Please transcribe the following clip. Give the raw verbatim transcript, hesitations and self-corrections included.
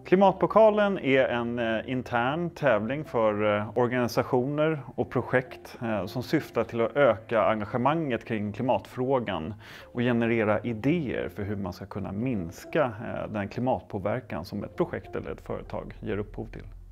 Klimatpokalen är en eh, intern tävling för eh, organisationer och projekt eh, som syftar till att öka engagemanget kring klimatfrågan och generera idéer för hur man ska kunna minska eh, den klimatpåverkan som ett projekt eller ett företag ger upphov till.